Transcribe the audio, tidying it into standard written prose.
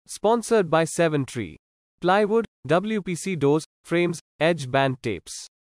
Sponsored by 7 Tree Plywood, WPC doors, frames, edge band tapes.